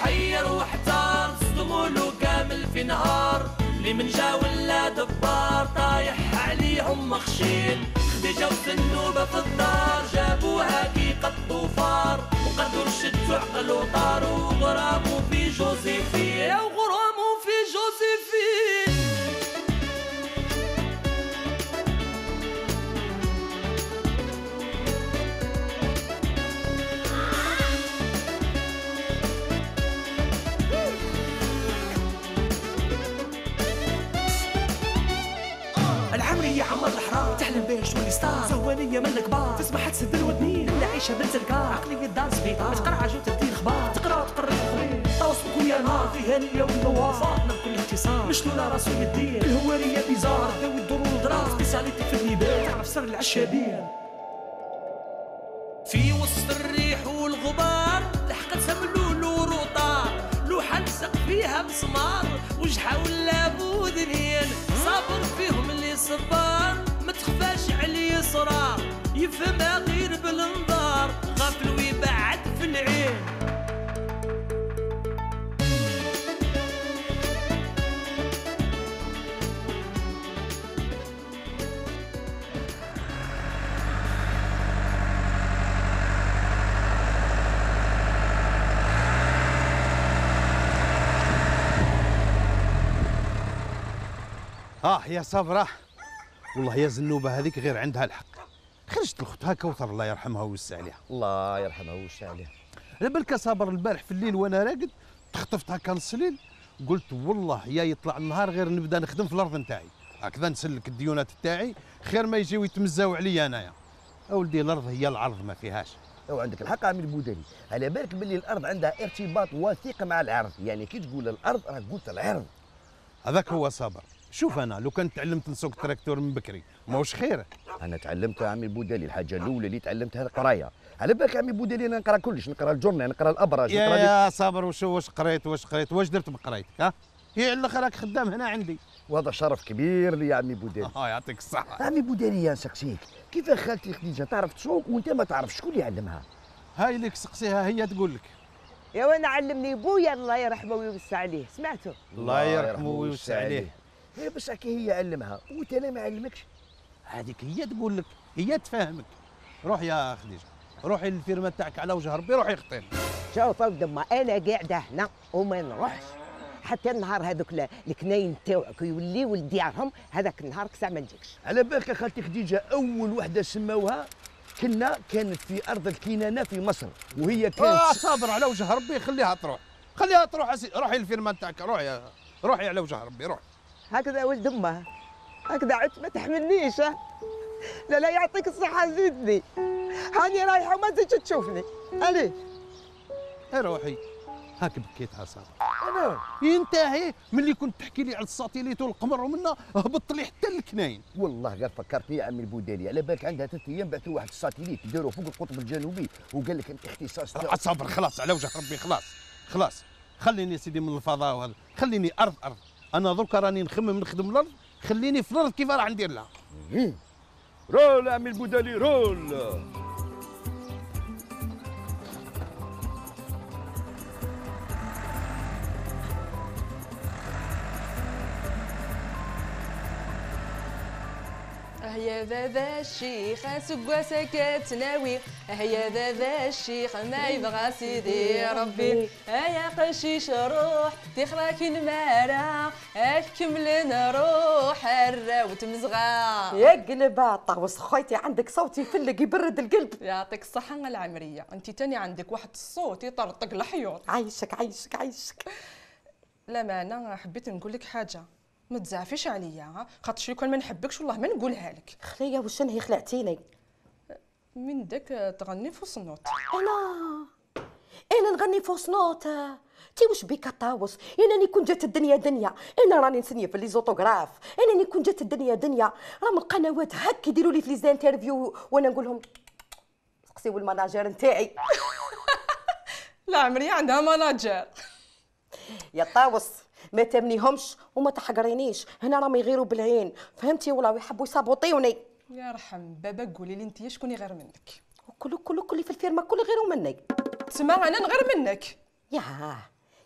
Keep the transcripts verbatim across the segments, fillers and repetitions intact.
حير واحتار صدمولو كامل في نهار اللي من جا ولا دبار طايح عليهم مخشين خديجة وسنوبة في الدار جابوها كي قطو فار وقدروا شدوا عقل وطاروا وغراموا في جوزيفين وغراموا في جوزيفين. العمرية عمر الحرام تحلم بيه شولي ستار زوانية من الكبار تسمح تسد الودنين اللي عايشة بنت الكار عقلية دار سبيطار تقرا عجو تدير اخبار تقرا وتقرا الخبرين تواصل كل نهار في هنية والنوار صاحنا بكل اختصار مش لولا راسو يدير الهوارية بيزار داوي الدور والدرار سبيساليتي في الليبان تعرف سر العشابين. في وسط الريح والغبار لحقت سملولو روطار لوحة لصق فيها مسمار وجحة ولا بودنين صابر فيهم اللي صبار ما تخفاش عليه صرار يفهمها غير بالنظار غافل ويبعد في العين. اه يا صبرة والله يا زنوبة هذيك غير عندها الحق خرجت لختها كوثر الله يرحمها ويوسع عليها. الله يرحمها ويوسع عليها. على بالك صابر البارح في الليل وانا راقد تخطفت هكا نص الليل قلت والله يا يطلع النهار غير نبدا نخدم في الارض نتاعي هكذا نسلك الديونات تاعي خير ما يجيو يتمزاو عليا انايا. اولدي الارض هي العرض ما فيهاش. او عندك الحق عامل بوداني على بالك باللي الارض عندها ارتباط وثيق مع العرض يعني كي تقول الارض راك قلت العرض. هذاك هو صابر. شوف انا لو كنت تعلمت نسوق تراكتور من بكري ماهوش خير. انا تعلمت عمي بودالي الحاجه الاولى اللي تعلمتها القرايه على بالك عمي بودالي انا نقرا كلش نقرا الجورنال نقرا الابراج يا نقرا يا صابر وشو واش قريت واش قريت واش درت بقرايتك ها هي على الاخر راك خدام هنا عندي وهذا شرف كبير لي يا عمي بودالي. اه يعطيك الصحه. عمي بودالي يا نسقسيك كيف خالتي خديجه تعرف تسوق وانت ما تعرف شكون اللي علمها؟ هاي اللي سقسيها هي تقول لك. يا وانا علمني بويا الله يرحمه ويوسع عليه سمعتوا؟ الله يرحمه ويوسع عليه. هي بس هكا هي علمها وانت انا ما علمكش. هذيك هي تقول لك هي تفهمك. روح يا خديجه روحي للفيرما تاعك على وجه ربي روحي خطير. شوف دما انا قاعده هنا وما نروحش حتى النهار هذوك الكناين تاوعك يوليو لديارهم هذاك النهار كسا ما نجيكش. على بالك خالتي خديجه اول وحده سماوها كنا كانت في ارض الكنانه في مصر وهي كانت اه صابر على وجه ربي خليها تروح خليها تروح أسي... روحي للفيرما تاعك روحي روحي على وجه ربي روح. هكذا ولد امه هكذا عدت ما تحملنيش. لا لا يعطيك الصحة زيدني هاني رايحة وما تزيدش تشوفني. عليه روحي هاك بكيتها صابر. انا ينتهي ملي كنت تحكي لي على الساتيليت والقمر ومنا هبطت لي حتى الكناين. والله غير فكرتني يا عمي البودالي على بالك عندها ثلاث ايام بعثوا واحد الساتيليت داروا فوق القطب الجنوبي وقال لك انت اختصاص تاعك. صابر خلاص على وجه ربي خلاص خلاص خليني يا سيدي من الفضاء وهذا خليني ارض ارض. انا درك راني نخمم نخدم الارض خليني في الارض كيف راح ندير لها. رول يا عمي البودالي رول. هيا ذا ذا الشيخ سقوا سكت ناوي هيا ذا ذا الشيخ ما يبغى سيدي ربي هيا قشيش روح تخراك المارا اكمل نروح الراوت مزغا يا قلبة طاوس خويتي عندك صوت يفلق يبرد القلب. يعطيك الصحة العمرية انت تاني عندك واحد الصوت يطرطق الحيوط. عايشك عايشك عايشك. لا ما انا حبيت نقول لك حاجة ما تزعفيش عليا خاطر شي كون ما نحبكش والله ما نقولها لك. خليه واش نهي خلعتيني من داك تغني فوس نوت. انا انا نغني فوس نوت تي واش بيك طاوس انني كون جات الدنيا دنيا انا راني نسنيه في لي زوتوغراف انني كون جات الدنيا دنيا راه من القنوات هكا يديروا لي في لي زانترفيو وانا نقول لهم سقسيو المناجر نتاعي. لا عمري عندها مناجر. يا طاوس ما تمنيهمش وما تحقرينيش هنا راهم يغيروا بالعين فهمتي ولا يحبوا يسابوطيوني. يا رحم بابا قولي لي انت شكون غير منك؟ كل كل كل في الفيرما كل غيروا مني. تسمع انا نغير منك. ياه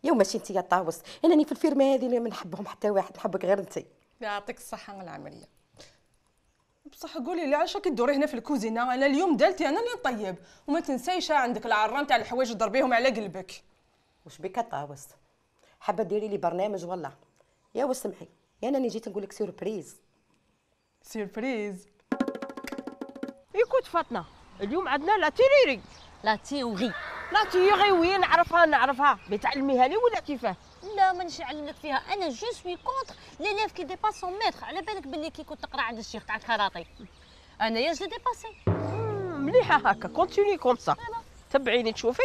يا ماشي انت يا طاوس، انني في الفيرما هذه اللي ما نحبهم حتى واحد، نحبك غير انت. يعطيك الصحه العمليه. بصح قولي لي علاش راكي تدوري هنا في الكوزينه؟ انا اليوم دالتي انا اللي نطيب، وما تنسايش عندك العران تاع الحوايج ضربيهم على قلبك. واش بك طاوس؟ حابه ديري لي برنامج ولا؟ يا وسمعي، يا انا جيت نقول لك سيربريز. سيربريز؟ يكوت فاطمه، اليوم عندنا لا تيريري. لا تيوري. لا تيري وين نعرفها نعرفها، بتعلميها لي ولا كيفاه؟ لا مانيش نعلم لك فيها، انا جو سوي كونتر لي ليف كي ديباس سون ميتر. على بالك باللي كي كنت تقرا عند الشيخ تاع الكاراتي انا يا جو ديباسي. مليحه هكا، كونتيني كوم سا. تبعيني تشوفي.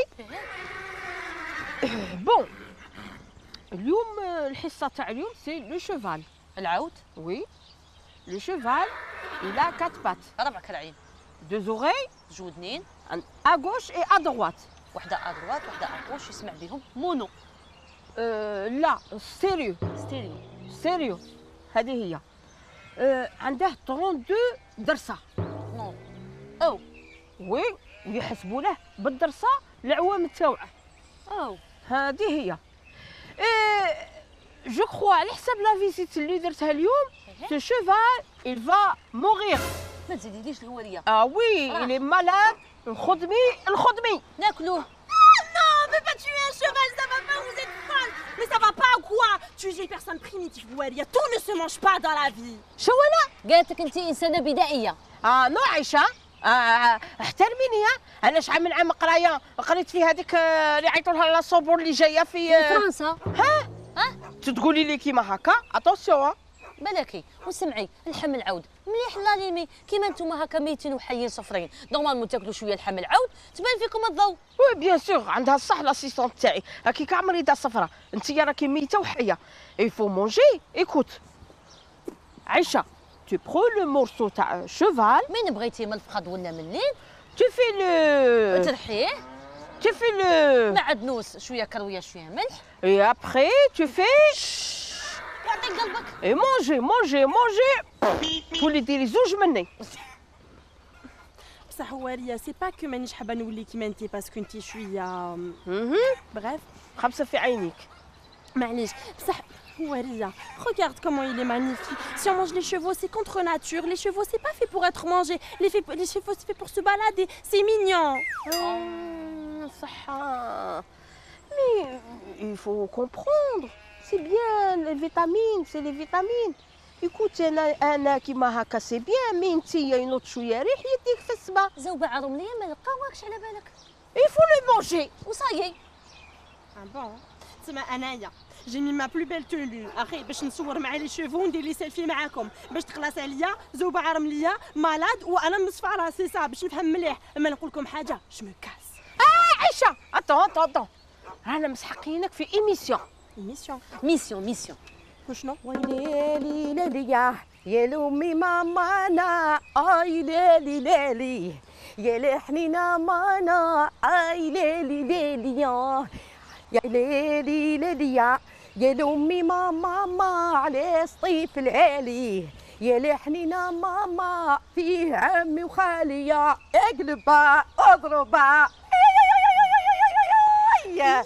بون اليوم الحصه تاع اليوم سي لو شوفال. العود؟ وي لو شوفال الى كات بات، ربع كرعين، دو زوغي، جودنين، ا غوش اي ا دروات. وحده ا دروات وحده ا غوش، يسمع بهم مونو. أه لا ستيريو. ستيريو. ستيريو هذه هي. أه عنده اثنين وثلاثين درسه. نو او وي ويحسبوا له بالدرسه العوام تاوعه. او هذه هي. أه جو كخوا على حساب لا فيزيت اللي درتها اليوم سو شوفال il va mourir. ما تزيديليش الهوريه. اه وي il est malade. الخدمي الخدمي ناكلوه. Non, mais pas tuer un cheval, ça va pas, vous êtes folle. Mais ça va pas ou quoi? Tuer une personne primitive, Waria, tout ne se mange pas dans la vie. شو انا؟ قالت لك انت انسانه بدائيه. اه نو عايشه. آه احترميني. انا شحال من عام قرايه قريت في هذيك اللي عيطوا لها لا صوبور اللي جايه في فرنسا. ها ها تقولي لي كيما هكا اتونسيون. بلاكي وسمعي اللحم العود مليح لاليمي كيما نتوما هكا ميتين وحيين صفرين، نورمالمون تاكلوا شويه لحم العود تبان فيكم الضوء. وي بيان سور عندها الصح لاسيستونت تاعي، راكي كاع مريضه صفرة، انت راكي ميته وحيه. il faut manger. écoute عيشه tu prends le morceau تاع cheval. مين بغيتي من الفخذ ولا من اللين؟ tu fais le ترحيه tu fais le معدنوس شويه كرويه شويه ملح. et après tu fais يعطيك قلبك. et manger manger manger تولي ديري زوج مني. بصح واريا سي با كو مانيش حابه نولي كيما انتي باسكو انتي شويه بريف خمسه في عينيك. معليش بصح واريا regarde comment il est magnifique. Si on mange les chevaux c'est contre nature. Les chevaux c'est pas fait pour être mangé. Les, fait, les chevaux c'est fait pour se balader. C'est mignon. صح. mais il faut comprendre. c'est bien les vitamines, c'est les vitamines. écoute انا انا كيما هكا سي بيان، مي انت ينوض شويه ريح يديك في السبا. زوبه عرمليه ما لقاوكش على بالك. il faut le manger. وصايي. Ah bon. تسمى انايا جي مي ما بلو بيل تونو اخي باش نصور مع لي شيفو وندير لي سيلفي معاكم باش تخلص عليا زوبه عرمليه مالاد وانا مصفى راسي صا باش نفهم مليح. اما نقول لكم حاجه جو مو كاس. اه عيشه اتون اتون اتون رانا مسحقينك في ايميسيون. ميسيون ميسيون ميسيون. وشنو؟ ويلي ليلي يا لومي مامانا اي ليلي ليلي يا لحنينا مانا اي ليلي ليلي يا ليلي ليلي يا لومي ماما ما على الصيف العالي يا لحنينا ماما فيه عمي وخالي اقلبها اضربها يا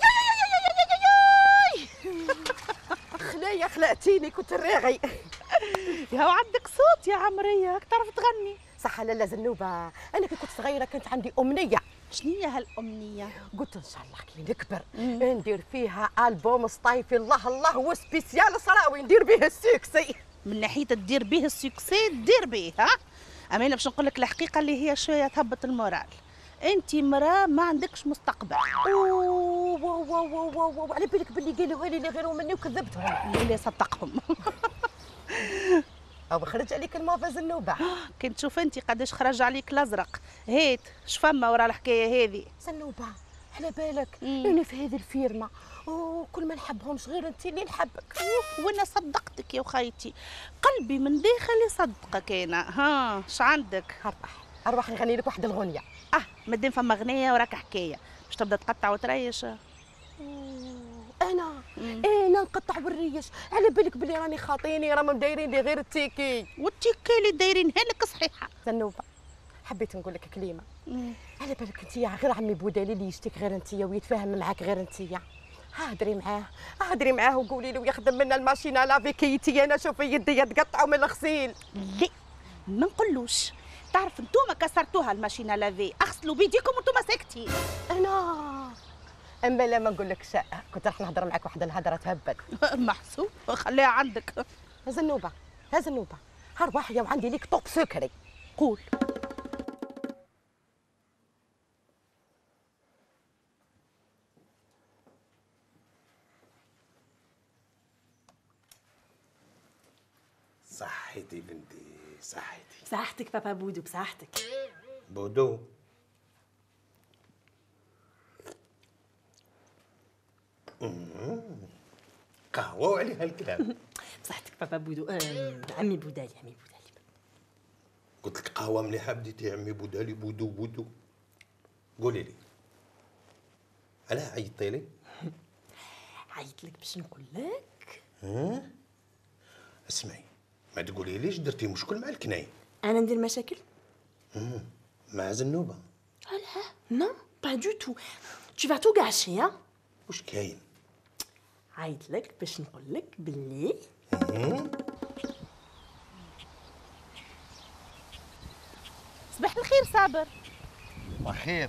خلايا خلعتيني كنت الراغي. يا عندك صوت يا عمريه تعرف تغني. صح لالا زنوبه، انا كي كنت صغيره كانت عندي امنيه. شنو هي هالامنيه؟ قلت ان شاء الله كي نكبر ندير فيها البوم صيفي الله الله وسبيسيال صراوي ندير به السوكسي. من ناحيه تدير به السوكسي دير به ها. اما انا باش نقول لك الحقيقه اللي هي شويه تهبط المورال. انت مراه ما عندكش مستقبل. اوه واو واو واو واو على بالك باللي قالوا لي اللي غيروا مني وكذبتهم. اللي صدقهم. او خرج عليك الموفا زنوبه. كي تشوف انت قداش خرج عليك الازرق. هيت شفما ورا الحكايه هذه. زنوبه على بالك انا في هذه الفيرما وكل ما نحبهمش غير انت اللي نحبك. وانا صدقتك يا وخيتي، قلبي من داخل يصدقك انا. ها اش عندك؟ اربح اربح نغني لك واحد الغنيه. اه مادام فما غنيه وراك حكايه باش تبدا تقطع وتريش. انا انا نقطع بالريش على بالك بلي راني خاطيني راهم دايرين لي غير التيكي والتيكي اللي دايرينها لك صحيحه. زنوبه حبيت نقول لك كلمه. على بالك انت غير عمي بودالي اللي يشتيك غير انت ويتفاهم معاك غير انت. هادري معاه هادري معاه وقولي له يخدم لنا الماشينه لافي كيتي انا شوفي يدي تقطعوا من الغسيل. لا ما نقولوش، تعرف انتوما كسرتوها الماشينه لافي، اغسلوا بيديكم وانتوما ساكتين. انا اما لا ما نقول لك شيء، كنت راح نهضر معك واحد الهضره تهبل. محسوب خليها عندك. هاز النوبه هاز النوبه هربح يا وعندي ليك طوق سكري. قول. صحتي بنتي صحتي. بصحتك بابا بودو بصحتك. بودو قهوة وعليها الكلام. بصحتك بابا بودو. آه عمي بودالي عمي بودالي. قلت لك قهوة مليحة بديتي عمي بودالي بودو بودو. قولي لي علاه عيطتي لي؟ عيط لك باش نقول لك. ها اسمعي ما تقولي ليش درتي مشكل مع الكناين. انا ندير مشاكل؟ مم. مع زنوبة. لا نو با دو تو. Tu vas tout gâcher hein. واش كاين؟ عيط لك باش نقول لك باللي صباح الخير صابر. بخير.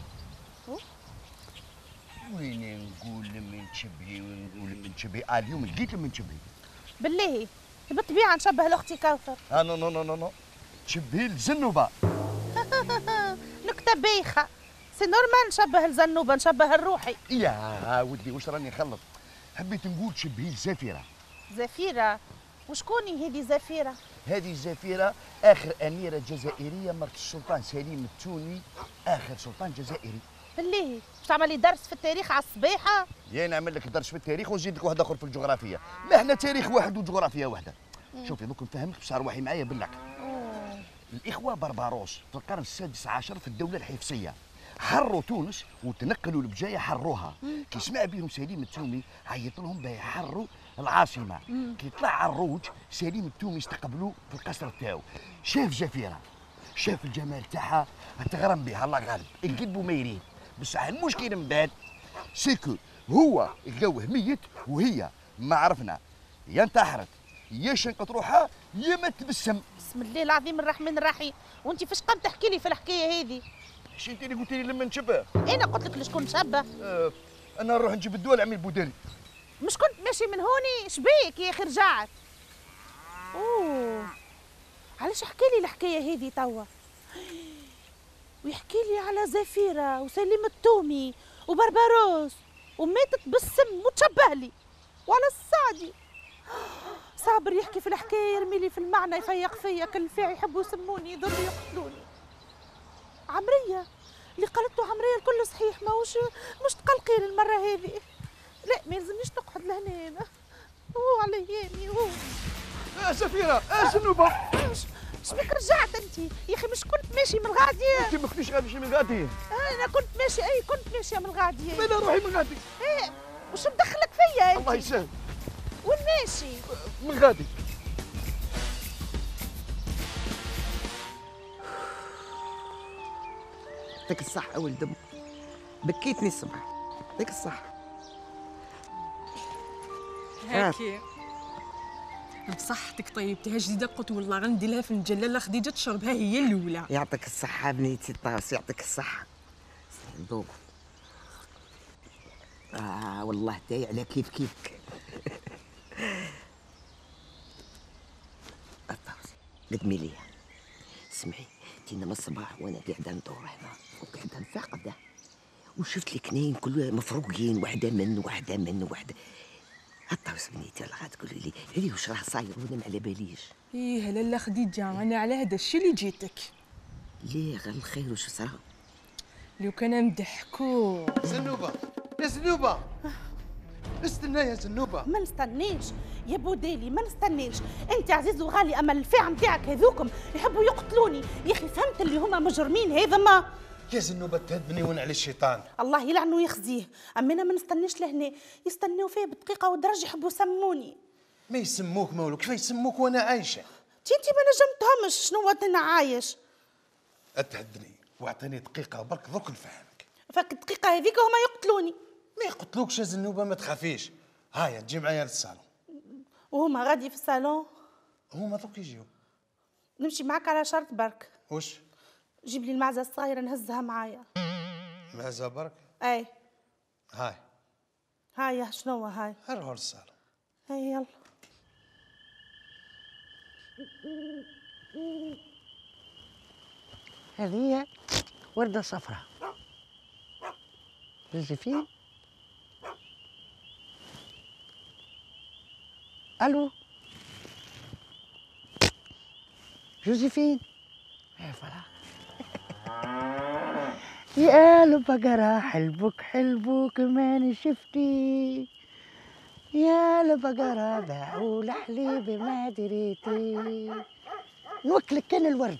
وين نقول من تشبهي ونقول من تشبهي؟ آه اليوم لقيت من تشبهي. بالله بالطبيعه نشبه لاختي كوثر. اه نو نو نو نو تشبهي لزنوبه. نكته بايخه، سي نورمال نشبه الزنوبه نشبه الروحي. يا ودي واش راني نخلط، حبيت نقول تشبهي لزفيره. زفيره؟ وشكوني هذه زفيره؟ هذه زفيره اخر اميره جزائريه مرت السلطان سليم التوني، اخر سلطان جزائري. بالله باش تعمل لي درس في التاريخ على الصباحه؟ يا نعمل لك درس في التاريخ ونزيد لك واحد اخر في الجغرافيا، ما احنا تاريخ واحد وجغرافيا واحده. شوفي دوك نفهمك باش تروحي معايا بالعقل. الاخوه بربروس في القرن السادس عشر في الدوله الحفصيه حروا تونس وتنقلوا البجايه حروها. كي سمع بهم سليم التومي عيط لهم باه يحروا العاصمه. كي طلع على الروج سليم التومي استقبلوه في القصر تاعو، شاف زفيره شاف الجمال تاعها تغرم بها الله غالب القلب ما يريد. بصح المشكله من بعد سيكو هو لقوه ميت وهي ما عرفنا يا انتحرت يا شنقت روحها يا ما تبسم. بسم الله العظيم الرحمن الرحيم. وانت فاش قام تحكي لي في الحكايه هذه؟ اش انت اللي قلت لي لما نشبه؟ انا قلت لك لشكون نشبه؟ آه انا نروح نجيب الدواء لعمي البوداري. مش كنت ماشي من هوني؟ شبيك يا اخي رجعت؟ اوه علاش حكى لي الحكايه هذه توا؟ ويحكي لي على زفيره وسليم التومي وبربروس وماتت بالسم وتشبه لي وعلى السعدي. صابر يحكي في الحكايه يرمي لي في المعنى يفيق فيا كالفاعي يحبوا يسموني يضروا يقتلوني. عمريه اللي قالته عمريه الكل صحيح، ماهوش مش تقلقين المره هذه. لا ما يلزمنيش نقعد لهنا انا هو على يمي هو. اه زفيره اه زنوبه. شبيك رجعت انت يا اخي؟ مش كنت ماشي من غاديه؟ انت ما كنتيش غادي من غادي؟ انا كنت ماشي اي كنت ماشيه من غاديه. وين روحي من غادي؟ ايه وش مدخلك فيا انت؟ الله يسهل. وين ماشي؟ من غادي. يعطيك الصحة ولد أم، بكيتني الصبح. يعطيك الصحة. هاكي بصحتك طيبتها جديده قلت والله غندير لها فنجان لاله خديجه تشربها هي الاولى. يعطيك الصحة بنيتي الطاس، يعطيك الصحة. ذوق. آه والله تاي على كيف كيفك. الطاس قدمي لي. اسمعي تينا من الصباح وانا قاعده ندور هنا وقاعده نفقده وشفت الكناين كلها مفروقين، وحده من وحده من وحده. الطاوس بنيتي والله غتقولي لي علي واش راه صاير وانا ما على باليش. ايه لاله خديجه انا على هذا الشيء اللي جيتك. ليه غير الخير واش صرا؟ لو كان نضحكوا. زنوبه يا زنوبه استنى يا زنوبه. ما نستنيش يا بوديلي ما نستنيش. انت عزيز وغالي اما الفاعل نتاعك هذوكم يحبوا يقتلوني يا اخي. فهمت اللي هما مجرمين هذا ما يا زنوبه تهدني ون على الشيطان. الله يلعنه ويخزيه. اما انا ما نستنيش لهنا يستناو فيا بدقيقه ودرجه يحبوا يسموني. ما يسموك مولو كيف يسموك وانا عايشه؟ تي انت ما نجمتهمش شنو انا عايش. اتهدني واعطيني دقيقه برك ذوك نفهمك. فك الدقيقه هذيك هما يقتلوني. ما يقتلوكش يا زنوبه، ما تخافيش. هايا تجي معايا للصالون. وهما غادي في الصالون؟ هما دوك يجيو. نمشي معاك على شرط برك. واش؟ جيب لي المعزه الصغيره نهزها معايا. معزه برك؟ اي. هاي هاي شنو هاي؟ نروحوا للصالون. هاي يلا. هذه وردة صفراء. جوزيفين. الو جوزيفين. ايه فلا. يا البقرة حلبك حلبك ماني شفتي، يا البقرة باعوا الحليب ما دريتي. نوكلك كان الورد،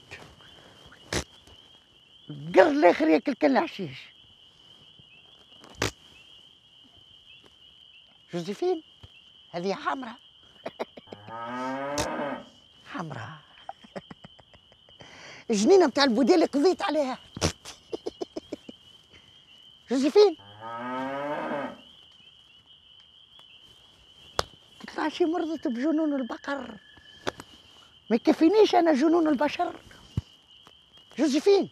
القر الاخر ياكل كان الحشيش. جوزيفين هذه حمراء. حمراء. الجنينة متاع البوديل قضيت عليها. جوزيفين تطلع شي مرضت بجنون البقر، ما يكفينيش انا جنون البشر. جوزيفين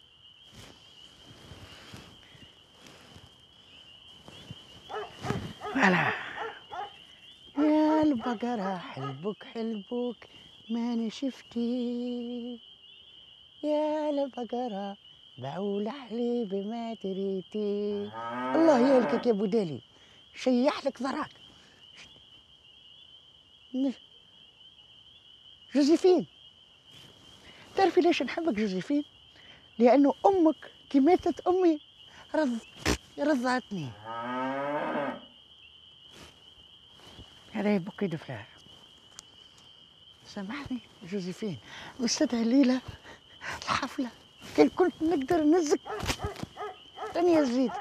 فوالا. يا البقرة حلبك حلبك ماني شفتي، يا البقرة باعوا الحليب ما تريتي. الله يهلكك يا بودالي، شيح لك ضراك. جوزيفين تعرفي ليش نحبك جوزيفين؟ لأنه أمك كي ماتت أمي رض رضعتني. هذا بوكي دو فلار. سامحني جوزيفين، مستدعي الليلة الحفلة، كان كنت نقدر نزك راني نزيدك.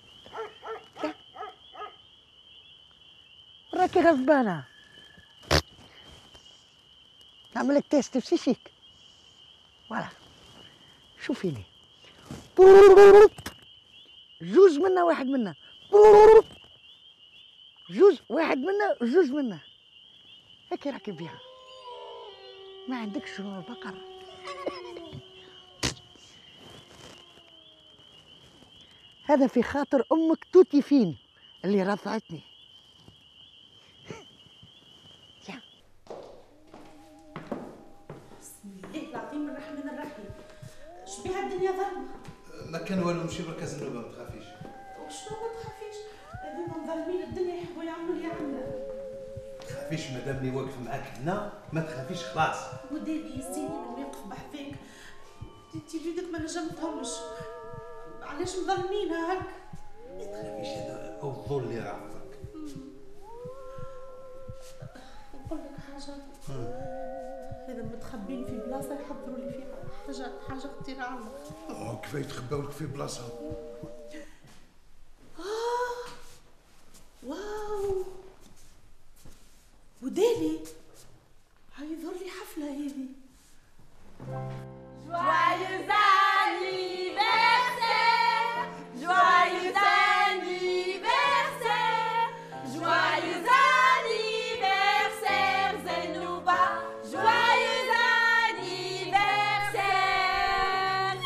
راكي غضبانة، نعمل لك تيست في سيسيك. فوالا شوفيني، جوز منا واحد منا، جوز واحد منا جوز منا، هيك راكي بيها. ما عندكش جنون البقر. هذا في خاطر امك توتي فين اللي رضعتني. بسم الله العظيم الرحمن الرحيم. شبيها الدنيا ظلمه؟ ما كان والو، نمشي برك زنوبه ما تخافيش. وشنو ما تخافيش؟ هذوما مظلمين الدنيا يحبوا يعملوا اللي يعملوا. ما تخافيش مادامني واقف معاك هنا، ما تخافيش خلاص. ودادي يزيني من واقف بحذاك، انتي وليدك ما نجمتهمش، علاش مظلمين هاك؟ ما تخافيش، هذا هو الظل اللي رافضك. نقول لك حاجه، هذا متخبين في بلاصه يحضروا لي فيها حاجه حاجه خطيره عندك. اوه كيف يتخباو لك في بلاصه؟ آه واو ودالي هاي يظهر لي حفله هذه. Joyeux anniversaire, joyeux anniversaire, joyeux anniversaire Zenouba, joyeux anniversaire.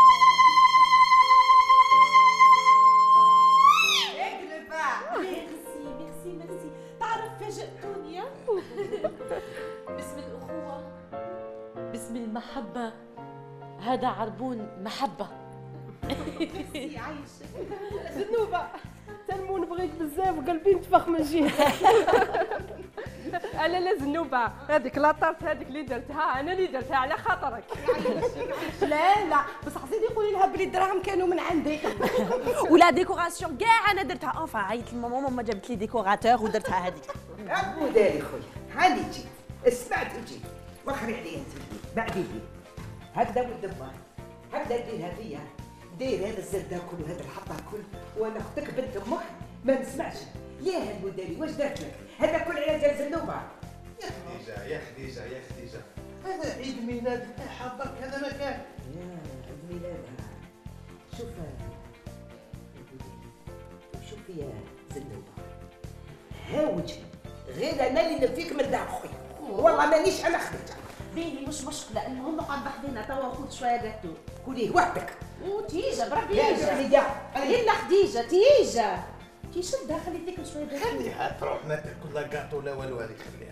ميرسي ميرسي ميرسي. تعرف فاجأتوني. باسم الأخوة، باسم المحبة، هذا عربون محبة. ميرسي عايشة. زنوبة تنمو نبغيك بزاف وقلبي نتفخ من جهتك. انا لا زنوبة، هذيك لاطرت هذيك اللي درتها انا اللي درتها على خاطرك. لا لا بصح زيدي قولي لها بلي الدراهم كانوا من عندي. ولا ديكوراسيون كاع انا درتها. اونفا عيطت لماما، ماما جابت لي ديكوراتور ودرتها هذيك. وداري خويا هاني جيت سمعت وجيت وخري عليا انت بعدي لي هكذا ولد الله، هكذا ديرها فيا، دير هذا الزرده كل وهذا الحطه كل، وانا اختك بنت امك ما نسمعش. يا هالوداري واش درت لك؟ هذا كل على جال زنوبه. يا خديجه يا خديجه يا خديجه، هذا عيد ميلاد تاعها برك، هذا ما كان. يا عيد ميلادها. شوف شوفي يا زنوبه ها وجهي غير انا اللي نفيك من دار خويا والله مانيش انا خديتها. بيني مش مشكله، المهم نقعد بحذنا توا وخذ شويه جاتو. كليه وحدك. وتيجا بربي يا يجا. خديجه يلا خديجه تيجا. كي شدها خليتك شويه جاتو. خليها تروح ما تاكل لا كاطو لا والو، هذيك خليها.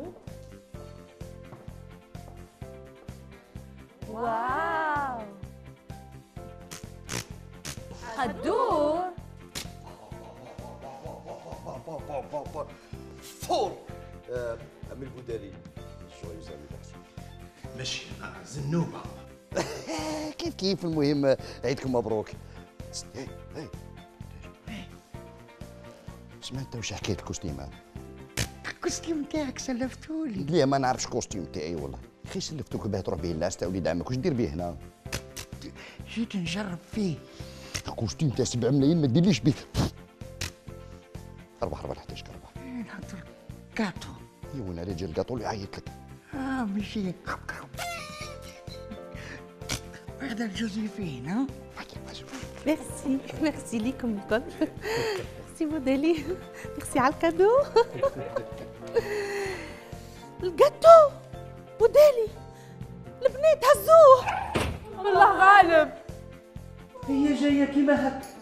واو هدور فور عمي البودالي شويه يسمي نفسه ماشي انا زنوبه. كيف كيف المهم عيدكم مبروك. هاي هاي سمعت واش حكيت الكوستيم انا؟ الكوستيم تاعك سلفتولي. لا ما نعرفش الكوستيم تاعي والله. خي سلفتوك باه تروح به الناس تاع وليد عمك، واش دير به هنا؟ جيت نجرب فيه. الكوستيم تاع سبعة ملايين ما ديرليش به. اربح اربح نحتاج اربح. نحط كاتو. ايوا انا رجال قاطو اللي يعيط لك. اه ماشي هذا الجوزيفين ها. ميرسي ميرسي ليكم الكل. ميرسي موديلي، ميرسي على الكادو. الجاتو موديلي البنات هزوه. والله غالب هي جايه كيما هكا